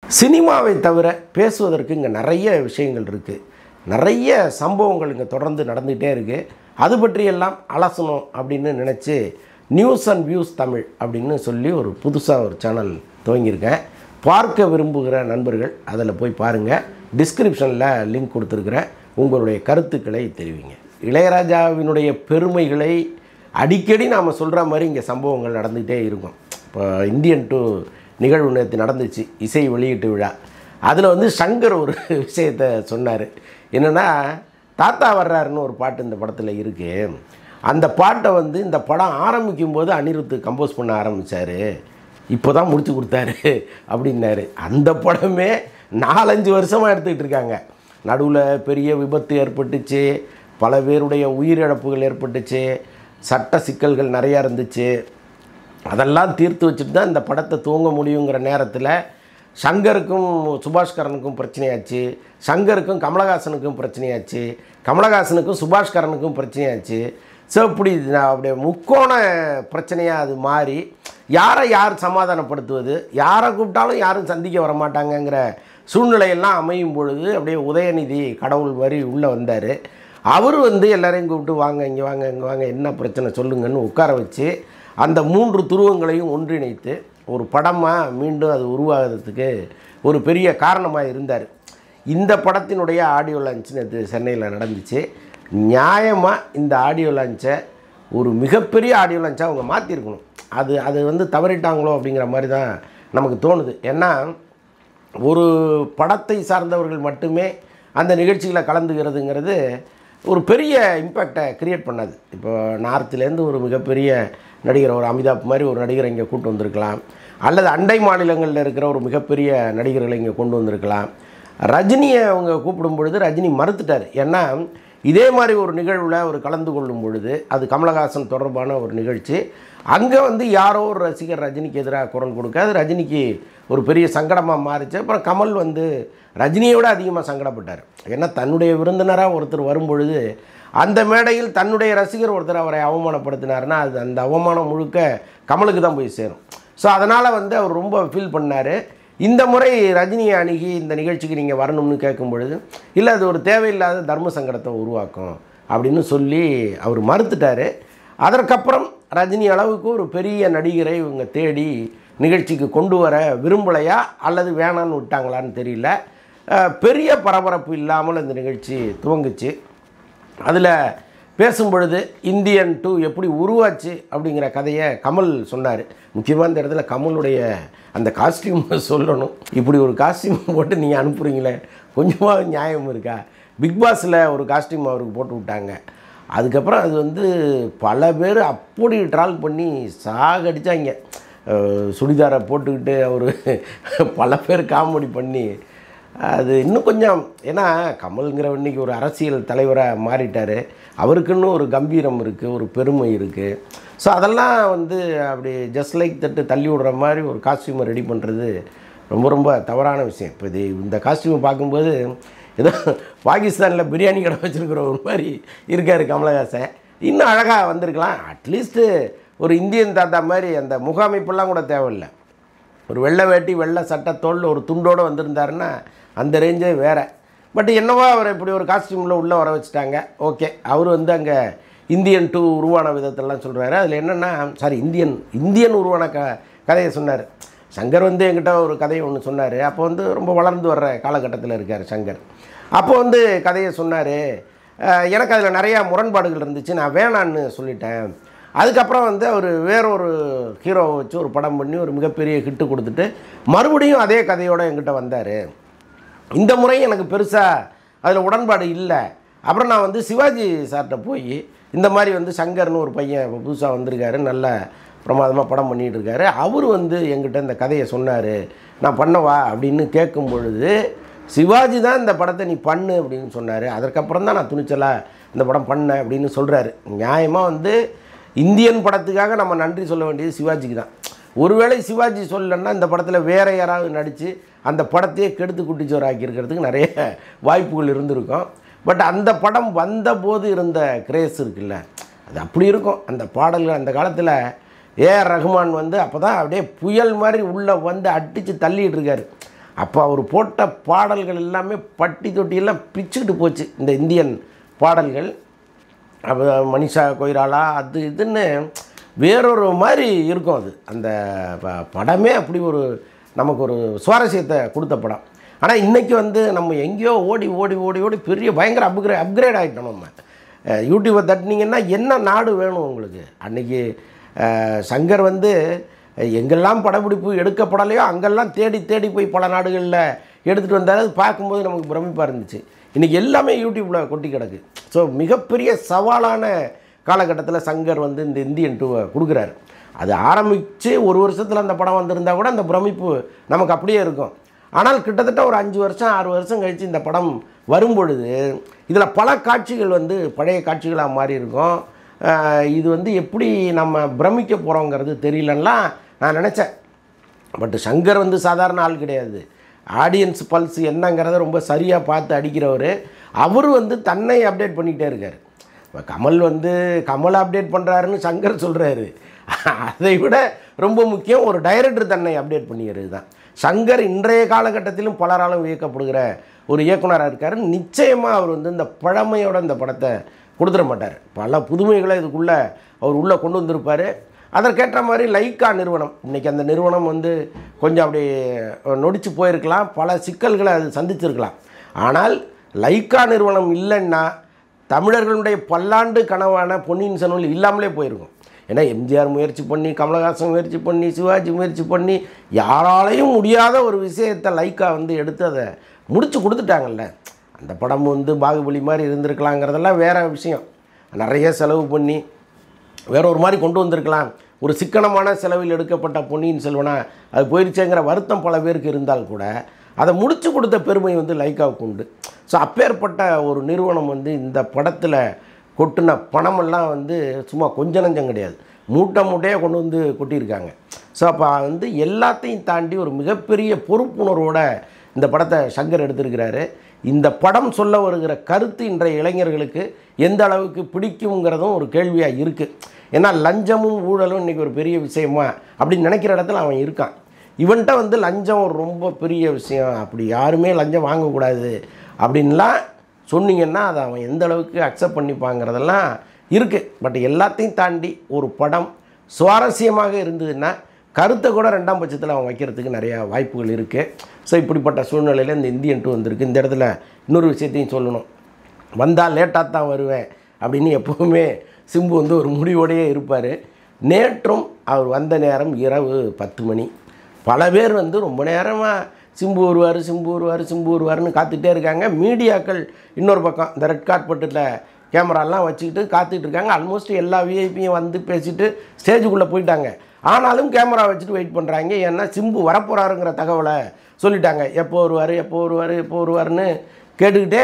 சினிமாவை தவிர பேசுவதற்கு இங்கே நிறைய விஷயங்கள் இருக்குது. நிறைய சம்பவங்கள் இங்கே தொடர்ந்து நடந்துகிட்டே இருக்குது. அது பற்றியெல்லாம் அலசணும் அப்படின்னு நினச்சி நியூஸ் அண்ட் வியூஸ் தமிழ் அப்படின்னு சொல்லி ஒரு புதுசாக ஒரு சேனல் துவங்கியிருக்கேன். பார்க்க விரும்புகிற நண்பர்கள் அதில் போய் பாருங்கள். டிஸ்கிரிப்ஷனில் லிங்க் கொடுத்துருக்குறேன். உங்களுடைய கருத்துக்களை தெரிவிங்க. இளையராஜாவினுடைய பெருமைகளை அடிக்கடி நாம் சொல்கிற மாதிரி இங்கே சம்பவங்கள் நடந்துகிட்டே இருக்கும். இப்போ இந்தியன் 2 நிகழ்வு நேற்று நடந்துச்சு, இசை வெளியீட்டு விழா. அதில் சங்கர் ஒரு விஷயத்தை சொன்னார். என்னென்னா, தாத்தா வர்றாருன்னு ஒரு பாட்டு இந்த படத்தில் இருக்குது. அந்த பாட்டை இந்த படம் ஆரம்பிக்கும் போது அனிருத் கம்போஸ் பண்ண ஆரம்பித்தார், இப்போ தான் முடிச்சு கொடுத்தாரு அப்படின்னாரு. அந்த படமே 4-5 வருஷமாக எடுத்துக்கிட்டு இருக்காங்க. நடுவில் பெரிய விபத்து ஏற்பட்டுச்சு, பல பேருடைய உயிரிழப்புகள் ஏற்பட்டுச்சு, சட்ட சிக்கல்கள் நிறையா இருந்துச்சு. அதெல்லாம் தீர்த்து வச்சுட்டு தான் இந்த படத்தை துவங்க முடியுங்கிற நேரத்தில் சங்கருக்கும் சுபாஷ்கரனுக்கும் பிரச்சனையாச்சு, சங்கருக்கும் கமலஹாசனுக்கும் பிரச்சனையாச்சு, கமலஹாசனுக்கும் சுபாஷ்கரனுக்கும் பிரச்சனையாச்சு. ஸோ இப்படி அப்படியே முக்கோண பிரச்சனையாக அது மாறி யாரை யார் சமாதானப்படுத்துவது, யாரை கூப்பிட்டாலும் யாரும் சந்திக்க வரமாட்டாங்கங்கிற சூழ்நிலையெல்லாம் அமையும் பொழுது அப்படியே உதயநிதி கடவுள் வரி உள்ளே வந்தார். அவர் எல்லாரையும் கூப்பிட்டு வாங்க இங்கே வாங்க இங்கே வாங்க, என்ன பிரச்சனை சொல்லுங்கன்னு உட்கார வச்சு அந்த 3 துருவங்களையும் ஒன்றிணைத்து ஒரு படமாக மீண்டும் அது உருவாகிறதுக்கு ஒரு பெரிய காரணமாக இருந்தார். இந்த படத்தினுடைய ஆடியோ லான்ச் நேற்று சென்னையில் நடந்துச்சு. நியாயமாக இந்த ஆடியோ லான்ச்சை ஒரு மிகப்பெரிய ஆடியோ லான்ச்சாக அவங்க மாற்றிருக்கணும். அது தவறிட்டாங்களோ அப்படிங்கிற மாதிரி தான் நமக்கு தோணுது. ஏன்னா ஒரு படத்தை சார்ந்தவர்கள் மட்டுமே அந்த நிகழ்ச்சிகளை கலந்துக்கிறதுங்கிறது ஒரு பெரிய இம்பேக்டை க்ரியேட் பண்ணாது. இப்போ நார்த்துலேருந்து ஒரு மிகப்பெரிய நடிகர், ஒரு அமிதாப் மாதிரி ஒரு நடிகரை இங்கே கூட்டு வந்திருக்கலாம், அல்லது அண்டை மாநிலங்களில் இருக்கிற ஒரு மிகப்பெரிய நடிகர்களை இங்கே கொண்டு வந்திருக்கலாம். ரஜினியை அவங்க கூப்பிடும் பொழுது ரஜினி மறுத்துட்டார். ஏன்னா இதே மாதிரி ஒரு நிகழ்வில் அவர் கலந்து கொள்ளும் பொழுது அது கமலஹாசன் தொடர்பான ஒரு நிகழ்ச்சி. அங்கே யாரோ ஒரு ரசிகர் ரஜினிக்கு எதிராக குரல் கொடுக்க அது ரஜினிக்கு ஒரு பெரிய சங்கடமாக மாறிச்சு. அப்புறம் கமல் ரஜினியை விட அதிகமாக சங்கடப்பட்டார். ஏன்னா தன்னுடைய விருந்தினராக ஒருத்தர் வரும்பொழுது அந்த மேடையில் தன்னுடைய ரசிகர் ஒருத்தர் அவரை அவமானப்படுத்தினார்னா அது அந்த அவமானம் முழுக்க கமலுக்கு தான் போய் சேரும். ஸோ அதனால் அவர் ரொம்ப ஃபீல் பண்ணார். இந்த முறை ரஜினியை அணுகி இந்த நிகழ்ச்சிக்கு நீங்கள் வரணும்னு கேட்கும் பொழுது இல்லை, அது ஒரு தேவையில்லாத தர்ம சங்கடத்தை உருவாக்கும் அப்படின்னு சொல்லி அவர் மறுத்துட்டார். அதற்கப்புறம் ரஜினி அளவுக்கு ஒரு பெரிய நடிகரை இவங்க தேடி நிகழ்ச்சிக்கு கொண்டு வர விரும்பலையா அல்லது வேணான்னு விட்டாங்களான்னு தெரியல. பெரிய பரபரப்பு இல்லாமல் இந்த நிகழ்ச்சி துவங்குச்சு. அதில் பேசும்பொழுது இந்தியன் 2 எப்படி உருவாச்சு அப்படிங்கிற கதையை கமல் சொன்னார். முக்கியமாக இந்த இடத்துல கமலுடைய அந்த காஸ்டியூம் சொல்லணும். இப்படி ஒரு காஸ்டியூம் போட்டு நீங்கள் அனுப்புகிறீங்களே, கொஞ்சமாக நியாயம் இருக்கா? பிக் பாஸில் ஒரு காஸ்டியூம் அவருக்கு போட்டு விட்டாங்க. அதுக்கப்புறம் அது பல பேர் அப்படி ட்ரால் பண்ணி சாகடிச்சாங்க. சுடிதாரை போட்டுக்கிட்டு அவர் பல பேர் காமெடி பண்ணி அது இன்னும் கொஞ்சம், ஏன்னா கமல்ங்கிற இன்றைக்கி ஒரு அரசியல் தலைவராக மாறிட்டார். அவருக்குன்னு ஒரு கம்பீரம் இருக்குது, ஒரு பெருமை இருக்குது. ஸோ அதெல்லாம் அப்படி ஜஸ்ட் லைக் தட்டு தள்ளி விடுற மாதிரி ஒரு காஸ்டியூமை ரெடி பண்ணுறது ரொம்ப ரொம்ப தவறான விஷயம். இப்போ இந்த காஸ்டியூமை பார்க்கும்போது ஏதோ பாகிஸ்தானில் பிரியாணி கடை வச்சுருக்கிற ஒரு மாதிரி இருக்கார் கமலஹாசன். இன்னும் அழகாக வந்திருக்கலாம். அட்லீஸ்ட்டு ஒரு இந்தியன் தாத்தா மாதிரி அந்த முகாமைப்பெல்லாம் கூட தேவையில்லை. ஒரு வெள்ளை வேட்டி வெள்ளை சட்டத்தோடு ஒரு துண்டோடு வந்திருந்தாருன்னா அந்த ரேஞ்சே வேறு. பட் என்னவோ அவர் இப்படி ஒரு காஸ்டியூமில் உள்ளே வர வச்சுட்டாங்க. ஓகே, அவர் அங்கே இந்தியன் 2 உருவான விதத்தெல்லாம் சொல்கிறாரு. அதில் என்னென்னா, இந்தியன் உருவான கதையை சொன்னார். சங்கர் என்கிட்ட ஒரு கதையை ஒன்று சொன்னார். அப்போ ரொம்ப வளர்ந்து வர்ற காலகட்டத்தில் இருக்கார் சங்கர். அப்போ கதையை சொன்னார். எனக்கு அதில் நிறையா முரண்பாடுகள் இருந்துச்சு, நான் வேணான்னு சொல்லிட்டேன். அதுக்கப்புறம் அவர் வேறொரு ஹீரோவை வச்சு ஒரு படம் பண்ணி ஒரு மிகப்பெரிய ஹிட்டு கொடுத்துட்டு மறுபடியும் அதே கதையோடு என்கிட்ட வந்தார். இந்த முறை எனக்கு பெருசாக அதில் உடன்பாடு இல்லை. அப்புறம் நான் சிவாஜி சார்கிட்ட போய் இந்த மாதிரி சங்கர்னு ஒரு பையன் புதுசாக வந்திருக்காரு, நல்ல பிரமாதமாக படம் பண்ணிகிட்டு இருக்காரு, அவர் என்கிட்ட இந்த கதையை சொன்னார், நான் பண்ணவா அப்படின்னு கேட்கும் பொழுது சிவாஜி தான் இந்த படத்தை நீ பண்ணு அப்படின்னு சொன்னார். அதற்கப்புறம் தான் நான் துணிச்சலாக இந்த படம் பண்ணேன் அப்படின்னு சொல்கிறாரு. நியாயமாக இந்தியன் படத்துக்காக நம்ம நன்றி சொல்ல வேண்டியது சிவாஜிக்கு தான். ஒருவேளை சிவாஜி சொல்லலைன்னா இந்த படத்தில் வேறு யாராவது நடித்து அந்த படத்தையே கெடுத்து குட்டிச்சோறு ஆக்கியிருக்கிறதுக்கு நிறைய வாய்ப்புகள் இருந்திருக்கும். பட் அந்த படம் வந்தபோது இருந்த கிரேஸ் இருக்குல்ல, அது அப்படி இருக்கும். அந்த பாடல்கள் அந்த காலத்தில் ஏஆர் ரஹ்மான் அப்போ தான் அப்படியே புயல் மாதிரி உள்ளே அடித்து தள்ளிகிட்டு இருக்கார். அப்போ அவர் போட்ட பாடல்கள் எல்லாமே பட்டி தொட்டியெல்லாம் பிச்சுக்கிட்டு போச்சு இந்த இந்தியன் பாடல்கள். அப்போ மனிஷா கொய்ராலா அது இதுன்னு வேறொரு மாதிரி இருக்கும் அது. அந்த படமே அப்படி ஒரு நமக்கு ஒரு சுவாரஸ்யத்தை கொடுத்த படம். ஆனால் இன்றைக்கி வந்து நம்ம எங்கேயோ ஓடி ஓடி ஓடி ஓடி பெரிய பயங்கர அப்கிரேட் ஆகிட்டோம். நம்ம யூடியூப்பை தட்டினீங்கன்னா என்ன நாடு வேணும் உங்களுக்கு? அன்றைக்கி சங்கர் வந்து எங்கெல்லாம் படப்பிடிப்பு எடுக்கப்படலையோ அங்கெல்லாம் தேடி தேடி போய் பல நாடுகளில் எடுத்துகிட்டு வந்தால் அது பார்க்கும்போது நமக்கு பிரமிப்பாக இருந்துச்சு. இன்றைக்கி எல்லாமே யூடியூப்பில் கொட்டி கிடக்கு. ஸோ மிகப்பெரிய சவாலான காலகட்டத்தில் சங்கர் வந்து இந்த இந்தியன் 2 கொடுக்குறாரு. அது ஆரம்பித்து ஒரு வருஷத்தில் அந்த படம் வந்திருந்தால் கூட அந்த பிரமிப்பு நமக்கு அப்படியே இருக்கும். ஆனால் கிட்டத்தட்ட ஒரு 5 வருஷம் 6 வருஷம் கழித்து இந்த படம் வரும்பொழுது இதில் பல காட்சிகள் வந்து பழைய காட்சிகளாக மாறி இருக்கும். இது வந்து எப்படி நம்ம பிரமிக்க போகிறோங்கிறது தெரியலன்னா நான் நினச்சேன். பட் சங்கர் வந்து சாதாரண ஆள் கிடையாது. ஆடியன்ஸ் பல்ஸ் என்னங்கிறத ரொம்ப சரியாக பார்த்து அடிக்கிறவர். அவர் வந்து தன்னை அப்டேட் பண்ணிக்கிட்டே இருக்கார். இப்போ கமல் வந்து கமலை அப்டேட் பண்ணுறாருன்னு சங்கர் சொல்கிறாரு. அதை விட ரொம்ப முக்கியம் ஒரு டைரக்டர் தன்னை அப்டேட் பண்ணிக்கிறது தான். சங்கர் இன்றைய காலகட்டத்திலும் பலராலும் வியக்கப்படுகிற ஒரு இயக்குனராக இருக்கார். நிச்சயமாக அவர் வந்து இந்த பழமையோட இந்த படத்தை கொடுத்துட மாட்டார். பல புதுமைகளை இதுக்குள்ளே அவர் உள்ளே கொண்டு வந்திருப்பார். அதற்கேற்ற மாதிரி லைக்கா நிறுவனம், இன்றைக்கி அந்த நிறுவனம் வந்து கொஞ்சம் அப்படி நொடிச்சு போயிருக்கலாம், பல சிக்கல்களை அது சந்திச்சிருக்கலாம். ஆனால் லைக்கா நிறுவனம் இல்லைன்னா தமிழர்களுடைய பல்லாண்டு கனவான பொன்னியின் செல்வன் இல்லாமலே போயிருக்கும். ஏன்னா எம்ஜிஆர் முயற்சி பண்ணி, கமலஹாசன் முயற்சி பண்ணி, சிவாஜி முயற்சி பண்ணி, யாராலையும் முடியாத ஒரு விஷயத்தை லைக்கா வந்து எடுத்து அதை முடித்து கொடுத்துட்டாங்கல்ல. அந்த படம் வந்து பாகுபலி மாதிரி இருந்திருக்கலாங்கிறதெல்லாம் வேறு விஷயம். நிறைய செலவு பண்ணி வேற ஒரு மாதிரி கொண்டு வந்திருக்கலாம். ஒரு சிக்கனமான செலவில் எடுக்கப்பட்ட பொன்னியின் செல்வனா அது போயிடுச்சேங்கிற வருத்தம் பல பேருக்கு இருந்தால் கூட அதை முடித்து கொடுத்த பெருமை வந்து லைக்காவுக்கு உண்டு. ஸோ அப்பேற்பட்ட ஒரு நிறுவனம் வந்து இந்த படத்தில் கொட்டின பணமெல்லாம் வந்து சும்மா கொஞ்சம் நஞ்சம் கிடையாது, மூட்டை மூட்டையாக கொண்டு வந்து கொட்டியிருக்காங்க. ஸோ அப்போ வந்து எல்லாத்தையும் தாண்டி ஒரு மிகப்பெரிய பொறுப்புணர்வோடு இந்த படத்தை சங்கர் எடுத்திருக்கிறாரு. இந்த படம் சொல்ல வருகிற கருத்து இன்றைய இளைஞர்களுக்கு எந்த அளவுக்கு பிடிக்குங்கிறதும் ஒரு கேள்வியாக இருக்குது. ஏன்னா லஞ்சமும் ஊழலும் இன்றைக்கி ஒரு பெரிய விஷயமா அப்படின்னு நினைக்கிற இடத்துல அவன் இருக்கான். இவன்கிட்ட வந்து லஞ்சம் ஒரு ரொம்ப பெரிய விஷயம், அப்படி யாருமே லஞ்சம் வாங்கக்கூடாது அப்படின்லாம் சொன்னீங்கன்னா அதை அவன் எந்த அளவுக்கு அக்செப்ட் பண்ணிப்பாங்கிறதெல்லாம் இருக்குது. பட் எல்லாத்தையும் தாண்டி ஒரு படம் சுவாரஸ்யமாக இருந்ததுன்னா கருத்தை கூட 2ஆம் பட்சத்தில் அவன் வைக்கிறதுக்கு நிறையா வாய்ப்புகள் இருக்குது. ஸோ இப்படிப்பட்ட சூழ்நிலையில் இந்த இந்தியன் 2 வந்திருக்கு. இந்த இடத்துல இன்னொரு விஷயத்தையும் சொல்லணும். வந்தால் லேட்டாக தான் வருவேன் அப்படின்னு எப்போவுமே சிம்பு வந்து ஒரு முடிவோடையே இருப்பார். நேற்றும் அவர் வந்த நேரம் இரவு 10 மணி. பல பேர் வந்து ரொம்ப நேரமாக சிம்பு வருவார் சிம்பு வருவார் சிம்பு வருவார்னு காத்துக்கிட்டே இருக்காங்க. மீடியாக்கள் இன்னொரு பக்கம் இந்த ரெட் கார்பெட்டில் கேமராலாம் வச்சுக்கிட்டு காத்துக்கிட்டு இருக்காங்க. ஆல்மோஸ்ட் எல்லா விஐபியும் வந்து பேசிவிட்டு ஸ்டேஜுக்குள்ளே போயிட்டாங்க. ஆனாலும் கேமரா வச்சுட்டு வெயிட் பண்ணுறாங்க. ஏன்னா சிம்பு வரப்போகிறாருங்கிற தகவலை சொல்லிட்டாங்க. எப்போ வருவார் எப்போ வருவார் எப்போ வருவார்னு கேட்டுக்கிட்டே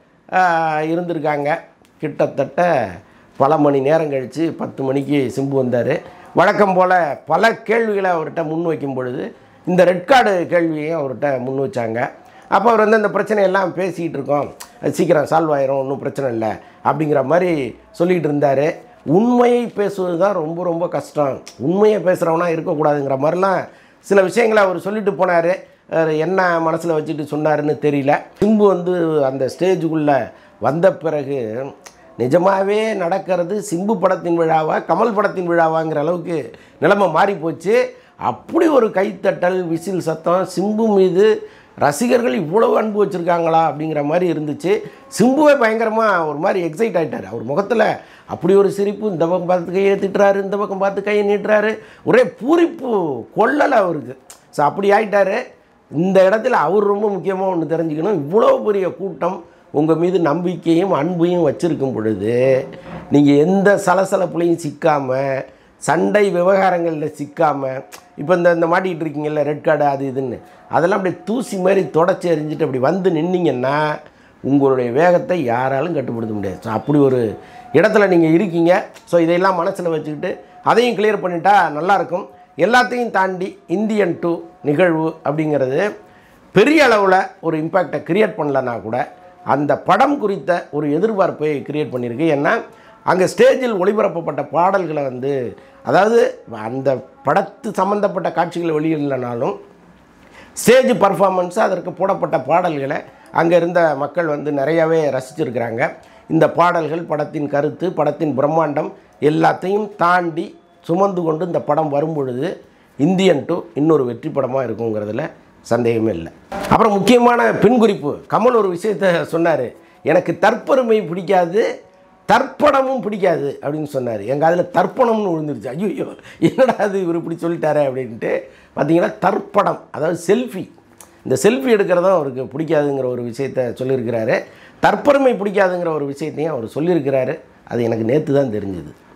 இருந்திருக்காங்க. கிட்டத்தட்ட பல மணி நேரம் கழித்து 10 மணிக்கு சிம்பு வந்தார். வழக்கம் போல் பல கேள்விகளை அவர்கிட்ட முன் வைக்கும் பொழுது இந்த ரெட் கார்டு கேள்வியையும் அவர்கிட்ட முன் வச்சாங்க. அப்போ அவர் வந்து அந்த பிரச்சனையெல்லாம் பேசிக்கிட்டு இருக்கோம், சீக்கிரம் சால்வ் ஆயிரும், ஒன்றும் பிரச்சனை இல்லை அப்படிங்கிற மாதிரி சொல்லிகிட்டு இருந்தார். உண்மையை பேசுவது தான் ரொம்ப ரொம்ப கஷ்டம், உண்மையை பேசுகிறவனா இருக்கக்கூடாதுங்கிற மாதிரிலாம் சில விஷயங்களை அவர் சொல்லிட்டு போனார். என்ன மனசில் வச்சுட்டு சொன்னாருன்னு தெரியல. சிம்பு வந்து அந்த ஸ்டேஜுக்குள்ளே வந்த பிறகு நிஜமாகவே நடக்கிறது சிம்பு படத்தின் விழாவா கமல் படத்தின் விழாவாங்கிற அளவுக்கு நிலைமை மாறி போச்சு. அப்படி ஒரு கைத்தட்டல் விசில் சத்தம், சிம்பு மீது ரசிகர்கள் இவ்வளவு அன்பு வச்சுருக்காங்களா அப்படிங்கிற மாதிரி இருந்துச்சு. சிம்புவே பயங்கரமாக ஒரு மாதிரி எக்ஸைட் ஆகிட்டார். அவர் முகத்தில் அப்படி ஒரு சிரிப்பு, இந்த பக்கம் பார்த்து கையை திட்டுறாரு, இந்த பக்கம் பார்த்து கையை நீட்டுறாரு, ஒரே பூரிப்பு கொள்ளலை அவருக்கு. ஸோ அப்படி ஆகிட்டார். இந்த இடத்துல அவர் ரொம்ப முக்கியமாக ஒன்று தெரிஞ்சுக்கணும். இவ்வளோ பெரிய கூட்டம் உங்கள் மீது நம்பிக்கையும் அன்பையும் வச்சுருக்கும் பொழுது நீங்கள் எந்த சலசலப்புலையும் சிக்காமல், சண்டை விவகாரங்களில் சிக்காமல், இப்போ இந்த மாட்டிக்கிட்டு இருக்கீங்கல்ல ரெட் கார்டு அது இதுன்னு, அதெல்லாம் அப்படியே தூசி மாதிரி தொடச்சி எறிஞ்சிட்டு அப்படி வந்து நின்னீங்கன்னா உங்களுடைய வேகத்தை யாராலும் கட்டுப்படுத்த முடியாது. ஸோ அப்படி ஒரு இடத்துல நீங்கள் இருக்கீங்க. ஸோ இதையெல்லாம் மனசில் வச்சுக்கிட்டு அதையும் கிளியர் பண்ணிட்டா நல்லாயிருக்கும். எல்லாத்தையும் தாண்டி இந்தியன் 2 நிகழ்வு அப்படிங்கிறது பெரிய அளவில் ஒரு இம்பேக்டை க்ரியேட் பண்ணலன்னா கூட அந்த படம் குறித்த ஒரு எதிர்பார்ப்பை க்ரியேட் பண்ணியிருக்கு. ஏன்னா அங்கே ஸ்டேஜில் ஒளிபரப்பப்பட்ட பாடல்களை வந்து, அதாவது அந்த படத்து சம்மந்தப்பட்ட காட்சிகளை வெளியிடலைனாலும் ஸ்டேஜ் பர்ஃபார்மன்ஸு, அதற்கு போடப்பட்ட பாடல்களை அங்கே இருந்த மக்கள் வந்து நிறையாவே ரசிச்சிருக்கிறாங்க. இந்த பாடல்கள், படத்தின் கருத்து, படத்தின் பிரம்மாண்டம் எல்லாத்தையும் தாண்டி சுமந்து கொண்டு இந்த படம் வரும்பொழுது இந்தியன் 2 இன்னொரு வெற்றி படமாக இருக்குங்கிறதுல சந்தேகமே இல்லை. அப்புறம் முக்கியமான பின்குறிப்பு, கமல் ஒரு விஷயத்தை சொன்னார், எனக்கு தற்பெருமை பிடிக்காது, தற்படமும் பிடிக்காது அப்படின்னு சொன்னார். எங்கள் அதில் தர்ப்பணம்னு விழுந்துருச்சு. ஐயோ என்னடா அது இவர் இப்படி சொல்லிட்டாரே அப்படின்ட்டு. பார்த்தீங்கன்னா தற்படம், அதாவது செல்ஃபி, இந்த செல்ஃபி எடுக்கிறதும் அவருக்கு பிடிக்காதுங்கிற ஒரு விஷயத்தை சொல்லியிருக்கிறாரு. தற்பெருமை பிடிக்காதுங்கிற ஒரு விஷயத்தையும் அவர் சொல்லியிருக்கிறாரு. அது எனக்கு நேற்று தான் தெரிஞ்சுது.